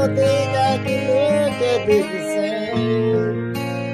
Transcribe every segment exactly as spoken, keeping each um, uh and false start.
don't think I can look at this the same.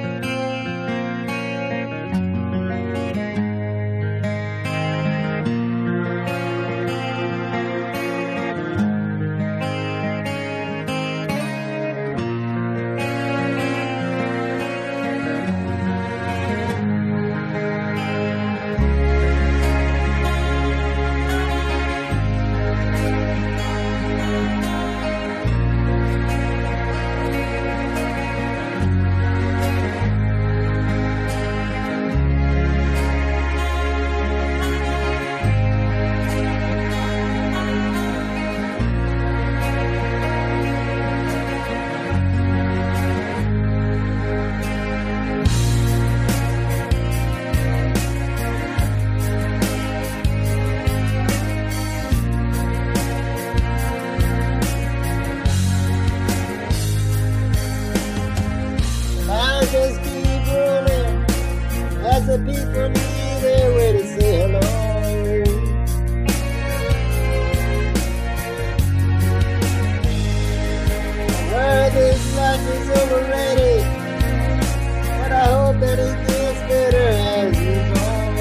Just keep rolling as the people need their way to say hello. Where this life is overrated, but I hope that it gets better as we go.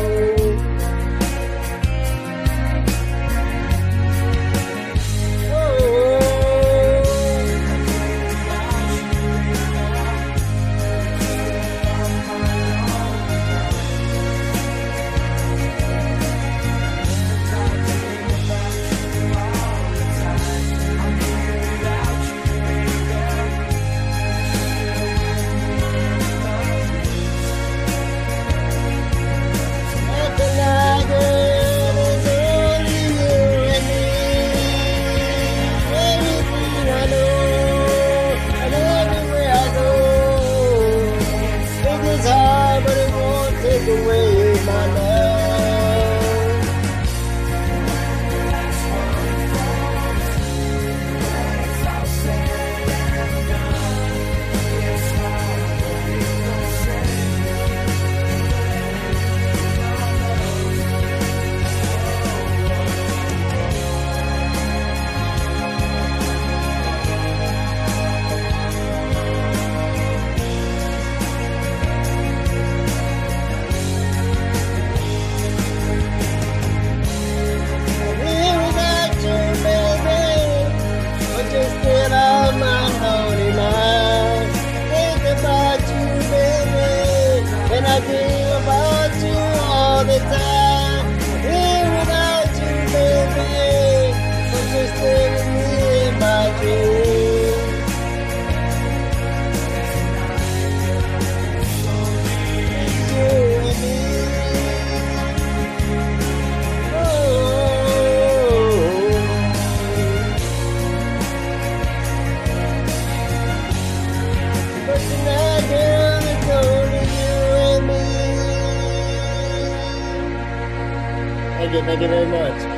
Away my love. I dream about you all the time. Here without you, baby, but you're still with me in my dreams. You and me. Oh. But tonight, girl, it's only you and me. Thank you, thank you very much.